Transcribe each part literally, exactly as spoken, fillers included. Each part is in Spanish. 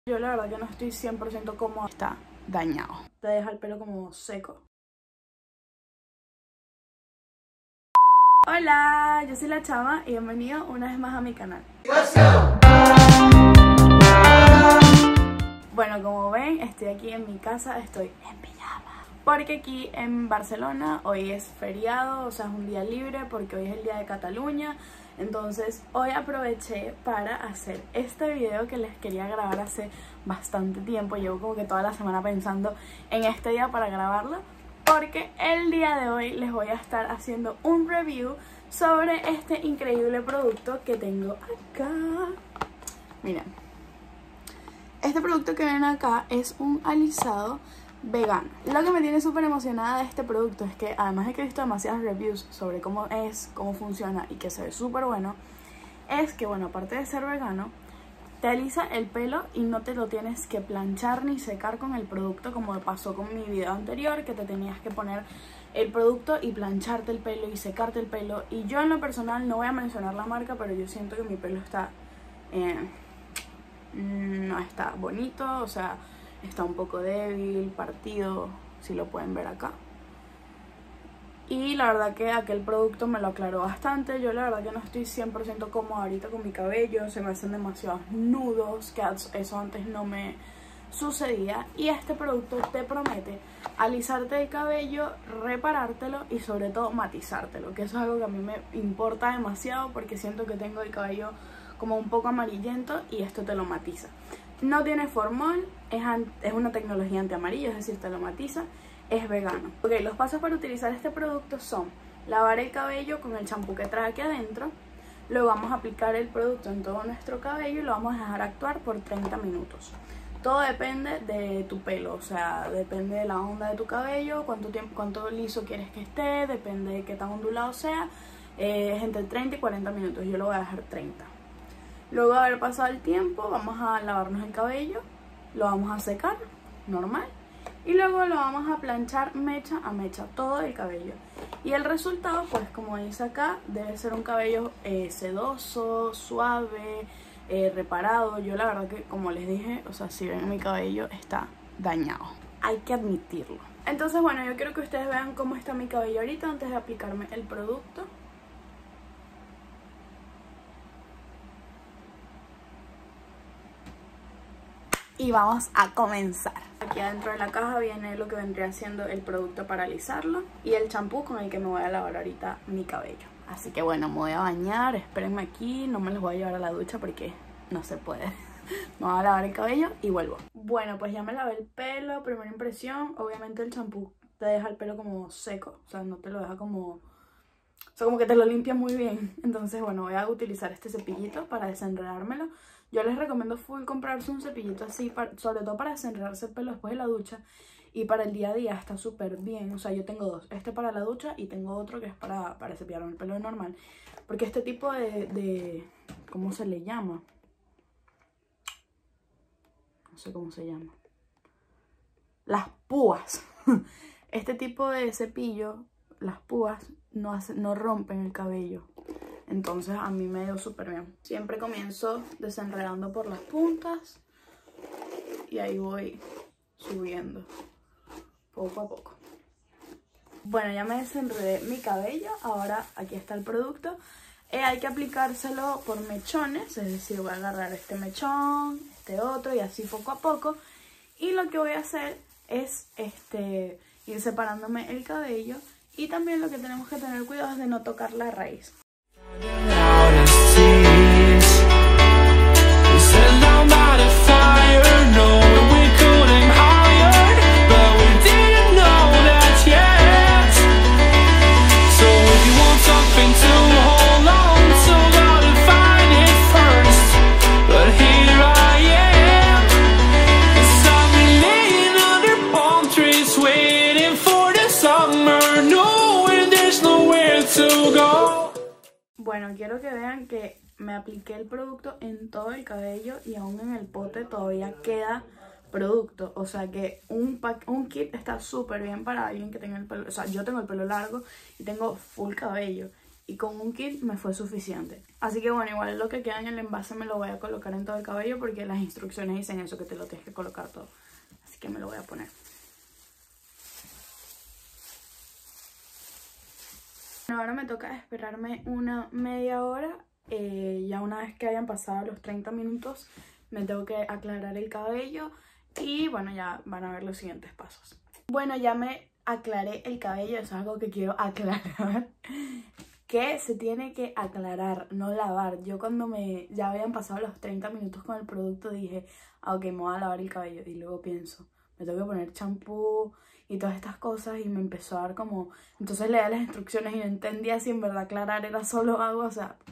Yo la verdad que no estoy cien por ciento cómoda. Está dañado. Te deja el pelo como seco. Hola, yo soy la Chama y bienvenido una vez más a mi canal. Let's go. Bueno, como ven, estoy aquí en mi casa, estoy en pijama. Porque aquí en Barcelona hoy es feriado, o sea, es un día libre porque hoy es el día de Cataluña. Entonces hoy aproveché para hacer este video que les quería grabar hace bastante tiempo. Llevo como que toda la semana pensando en este día para grabarlo, porque el día de hoy les voy a estar haciendo un review sobre este increíble producto que tengo acá. Miren, este producto que ven acá es un alisado vegano. Lo que me tiene súper emocionada de este producto es que, además de que he visto demasiadas reviews sobre cómo es, cómo funciona y que se ve súper bueno, es que, bueno, aparte de ser vegano, te alisa el pelo y no te lo tienes que planchar ni secar con el producto, como me pasó con mi video anterior, que te tenías que poner el producto y plancharte el pelo y secarte el pelo. Y yo en lo personal, no voy a mencionar la marca, pero yo siento que mi pelo está eh, no está bonito, o sea, está un poco débil, partido, si lo pueden ver acá. Y la verdad que aquel producto me lo aclaró bastante. Yo la verdad que no estoy cien por ciento cómoda ahorita con mi cabello. Se me hacen demasiados nudos, que eso antes no me sucedía. Y este producto te promete alisarte el cabello, reparártelo y sobre todo matizártelo, que eso es algo que a mí me importa demasiado porque siento que tengo el cabello como un poco amarillento y esto te lo matiza. No tiene formol, es, es una tecnología anti-amarillo, es decir, te lo matiza, es vegano. Ok, los pasos para utilizar este producto son lavar el cabello con el champú que trae aquí adentro, luego vamos a aplicar el producto en todo nuestro cabello y lo vamos a dejar actuar por treinta minutos. Todo depende de tu pelo, o sea, depende de la onda de tu cabello, cuánto tiempo, cuánto liso quieres que esté, depende de qué tan ondulado sea, eh, es entre treinta y cuarenta minutos, yo lo voy a dejar treinta. Luego de haber pasado el tiempo, vamos a lavarnos el cabello, lo vamos a secar, normal, y luego lo vamos a planchar mecha a mecha, todo el cabello. Y el resultado, pues como dice acá, debe ser un cabello eh, sedoso, suave, eh, reparado. Yo la verdad que, como les dije, o sea, si ven mi cabello está dañado, hay que admitirlo. Entonces, bueno, yo quiero que ustedes vean cómo está mi cabello ahorita antes de aplicarme el producto. Y vamos a comenzar. Aquí adentro de la caja viene lo que vendría siendo el producto para alisarlo y el champú con el que me voy a lavar ahorita mi cabello. Así que bueno, me voy a bañar, espérenme aquí, no me los voy a llevar a la ducha porque no se puede. Me voy a lavar el cabello y vuelvo. Bueno, pues ya me lavé el pelo, primera impresión. Obviamente el champú te deja el pelo como seco, o sea, no te lo deja como... O sea, como que te lo limpia muy bien. Entonces, bueno, voy a utilizar este cepillito para desenredármelo. Yo les recomiendo full comprarse un cepillito así, para, sobre todo para desenredarse el pelo después de la ducha. Y para el día a día está súper bien. O sea, yo tengo dos. Este para la ducha y tengo otro que es para, para cepillarme el pelo normal. Porque este tipo de, de... ¿Cómo se le llama? No sé cómo se llama. Las púas. Este tipo de cepillo, las púas, no, hace, no rompen el cabello. Entonces a mí me dio súper bien. Siempre comienzo desenredando por las puntas y ahí voy subiendo poco a poco. Bueno, ya me desenredé mi cabello. Ahora aquí está el producto. Eh, hay que aplicárselo por mechones, es decir, voy a agarrar este mechón, este otro y así poco a poco. Y lo que voy a hacer es este, ir separándome el cabello. Y también lo que tenemos que tener cuidado es de no tocar la raíz. Bueno, quiero que vean que me apliqué el producto en todo el cabello y aún en el pote todavía queda producto. O sea que un, pack, un kit está súper bien para alguien que tenga el pelo. O sea, yo tengo el pelo largo y tengo full cabello. y con un kit me fue suficiente. Así que bueno, igual lo que queda en el envase me lo voy a colocar en todo el cabello porque las instrucciones dicen eso, que te lo tienes que colocar todo. Así que me lo voy a poner. Bueno, ahora me toca esperarme una media hora. Eh, ya una vez que hayan pasado los treinta minutos me tengo que aclarar el cabello y bueno, ya van a ver los siguientes pasos. Bueno, ya me aclaré el cabello, eso es algo que quiero aclarar, que se tiene que aclarar, no lavar. Yo cuando me ya habían pasado los treinta minutos con el producto dije, ah, ok, me voy a lavar el cabello, y luego pienso, me tengo que poner champú y todas estas cosas, y me empezó a dar como, entonces leía las instrucciones y no entendía si en verdad aclarar era solo agua, o sea,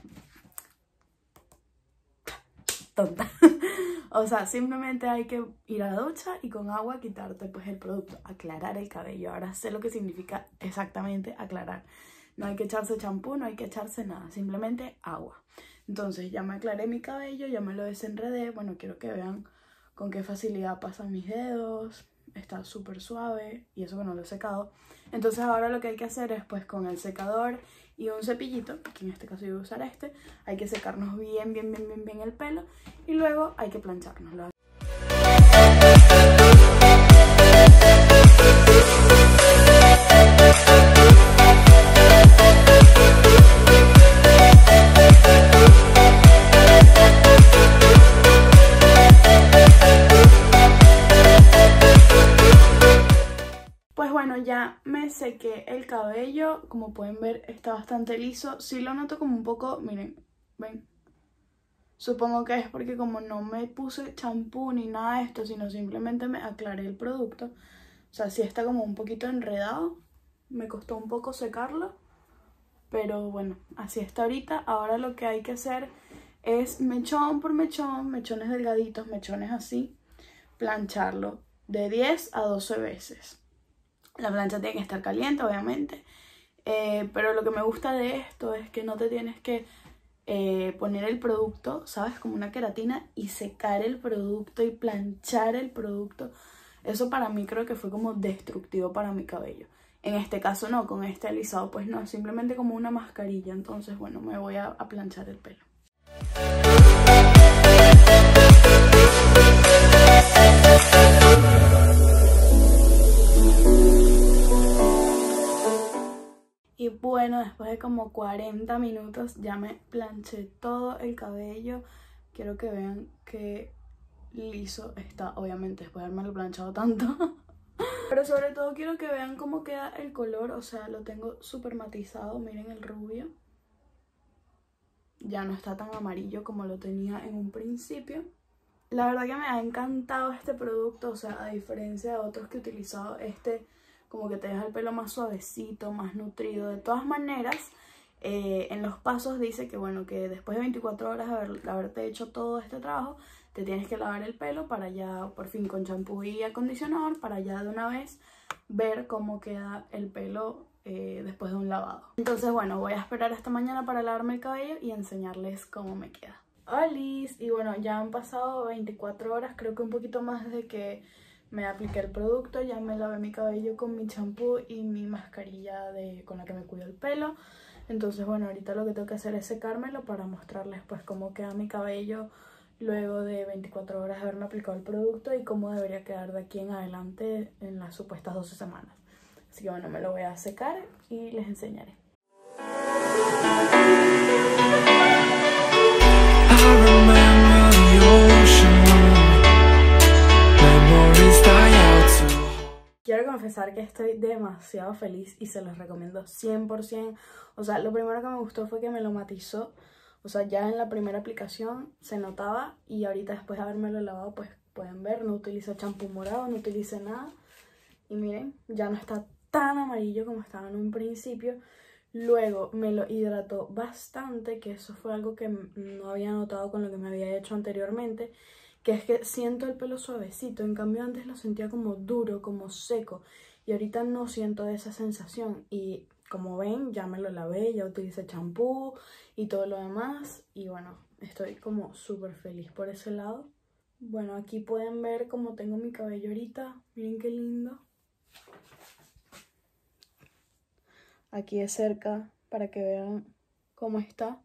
tonta. O sea, simplemente hay que ir a la ducha y con agua quitarte pues el producto, aclarar el cabello. Ahora sé lo que significa exactamente aclarar. No hay que echarse champú, no hay que echarse nada, simplemente agua. Entonces ya me aclaré mi cabello, ya me lo desenredé. Bueno, quiero que vean con qué facilidad pasan mis dedos. Está súper suave y eso que no lo he secado. Entonces ahora lo que hay que hacer es pues con el secador y un cepillito, que en este caso yo voy a usar este, hay que secarnos bien, bien, bien, bien, bien el pelo y luego hay que planchárnoslo. Pues bueno, ya me sequé el cabello, como pueden ver está bastante liso. Sí lo noto como un poco, miren, ven. Supongo que es porque como no me puse champú ni nada de esto, sino simplemente me aclaré el producto. O sea, sí está como un poquito enredado, me costó un poco secarlo, pero bueno, así está ahorita. Ahora lo que hay que hacer es mechón por mechón, mechones delgaditos, mechones así, plancharlo de diez a doce veces. La plancha tiene que estar caliente, obviamente, eh, pero lo que me gusta de esto es que no te tienes que eh, poner el producto, ¿sabes? Como una queratina y secar el producto y planchar el producto. Eso para mí creo que fue como destructivo para mi cabello. En este caso no, con este alisado pues no, simplemente como una mascarilla. Entonces bueno, me voy a, a planchar el pelo. Y bueno, después de como cuarenta minutos ya me planché todo el cabello. Quiero que vean qué liso está, obviamente después de haberme lo planchado tanto. Pero sobre todo quiero que vean cómo queda el color, o sea, lo tengo súper matizado, miren el rubio. Ya no está tan amarillo como lo tenía en un principio. La verdad que me ha encantado este producto, o sea, a diferencia de otros que he utilizado, este como que te deja el pelo más suavecito, más nutrido. De todas maneras, eh, en los pasos dice que bueno, que después de veinticuatro horas de, haber, de haberte hecho todo este trabajo, te tienes que lavar el pelo para ya, por fin con champú y acondicionador, para ya de una vez ver cómo queda el pelo eh, después de un lavado. Entonces bueno, voy a esperar hasta mañana para lavarme el cabello y enseñarles cómo me queda. ¡Holis! Y bueno, ya han pasado veinticuatro horas, creo que un poquito más desde que me apliqué el producto. Ya me lavé mi cabello con mi champú y mi mascarilla de, con la que me cuido el pelo. Entonces bueno, ahorita lo que tengo que hacer es secármelo para mostrarles pues cómo queda mi cabello luego de veinticuatro horas de haberme aplicado el producto y cómo debería quedar de aquí en adelante en las supuestas doce semanas. Así que bueno, me lo voy a secar y les enseñaré. Quiero confesar que estoy demasiado feliz y se los recomiendo cien por ciento. O sea, lo primero que me gustó fue que me lo matizó. O sea, ya en la primera aplicación se notaba y ahorita después de habérmelo lavado, pues pueden ver, no utilizo champú morado, no utilicé nada. Y miren, ya no está tan amarillo como estaba en un principio. Luego me lo hidrató bastante, que eso fue algo que no había notado con lo que me había hecho anteriormente. Que es que siento el pelo suavecito, en cambio antes lo sentía como duro, como seco. Y ahorita no siento esa sensación y como ven ya me lo lavé, ya utilicé champú y todo lo demás. Y bueno, estoy como súper feliz por ese lado. Bueno, aquí pueden ver cómo tengo mi cabello ahorita, miren qué lindo. Aquí de cerca para que vean cómo está.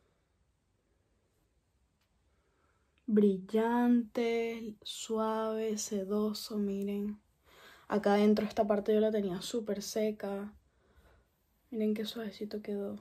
Brillante, suave, sedoso, miren. Acá adentro esta parte yo la tenía súper seca. Miren qué suavecito quedó.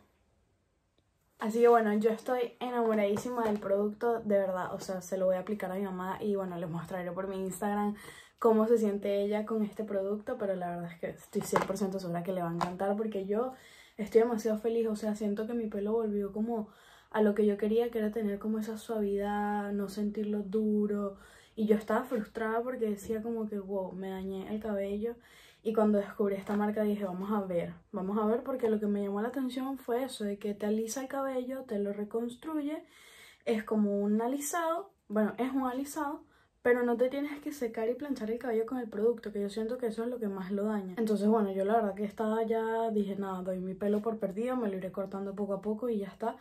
Así que bueno, yo estoy enamoradísima del producto, de verdad. O sea, se lo voy a aplicar a mi mamá y bueno, les mostraré por mi Instagram cómo se siente ella con este producto. Pero la verdad es que estoy cien por ciento segura que le va a encantar porque yo estoy demasiado feliz. O sea, siento que mi pelo volvió como a lo que yo quería, que era tener como esa suavidad, no sentirlo duro. Y yo estaba frustrada porque decía como que, wow, me dañé el cabello. Y cuando descubrí esta marca dije, vamos a ver, vamos a ver, porque lo que me llamó la atención fue eso, de que te alisa el cabello, te lo reconstruye, es como un alisado, bueno, es un alisado, pero no te tienes que secar y planchar el cabello con el producto, que yo siento que eso es lo que más lo daña. Entonces, bueno, yo la verdad que estaba ya, dije, nada, doy mi pelo por perdido, me lo iré cortando poco a poco y ya está.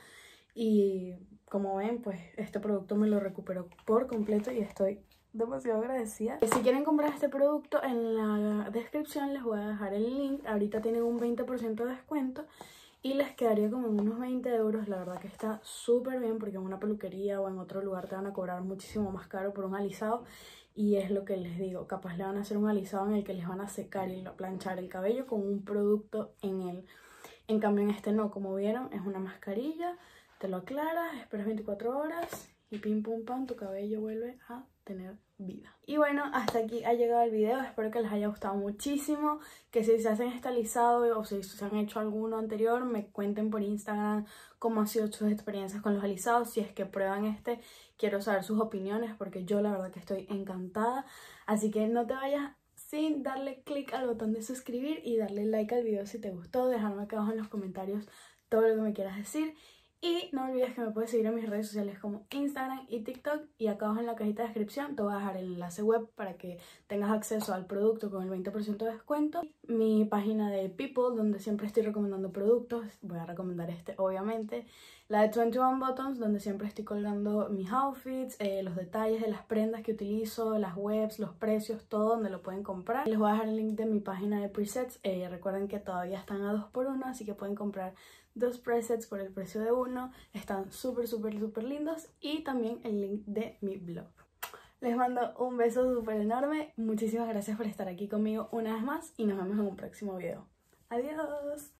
Y como ven, pues este producto me lo recuperó por completo y estoy demasiado agradecida. Si quieren comprar este producto, en la descripción les voy a dejar el link. Ahorita tienen un veinte por ciento de descuento y les quedaría como en unos veinte euros. La verdad que está súper bien porque en una peluquería o en otro lugar te van a cobrar muchísimo más caro por un alisado. Y es lo que les digo, capaz le van a hacer un alisado en el que les van a secar y planchar el cabello con un producto en él. En cambio en este no, como vieron, es una mascarilla. Te lo aclaras, esperas veinticuatro horas y pim pum pam, tu cabello vuelve a tener vida. Y bueno, hasta aquí ha llegado el video. Espero que les haya gustado muchísimo. Que si se hacen este alisado o si se han hecho alguno anterior, me cuenten por Instagram cómo han sido sus experiencias con los alisados. Si es que prueban este, quiero saber sus opiniones porque yo la verdad que estoy encantada. Así que no te vayas sin darle click al botón de suscribir y darle like al video si te gustó. Dejarme acá abajo en los comentarios todo lo que me quieras decir. Y no olvides que me puedes seguir en mis redes sociales como Instagram y TikTok. Y acá abajo en la cajita de descripción te voy a dejar el enlace web para que tengas acceso al producto con el veinte por ciento de descuento. Mi página de People, donde siempre estoy recomendando productos. Voy a recomendar este, obviamente. La de veintiuno Buttons, donde siempre estoy colgando mis outfits, eh, los detalles de las prendas que utilizo, las webs, los precios, todo donde lo pueden comprar. Les voy a dejar el link de mi página de presets. Eh, recuerden que todavía están a dos por uno, así que pueden comprar dos presets por el precio de uno. Están súper, súper, súper lindos. Y también el link de mi blog. Les mando un beso súper enorme. Muchísimas gracias por estar aquí conmigo una vez más. Y nos vemos en un próximo video. Adiós.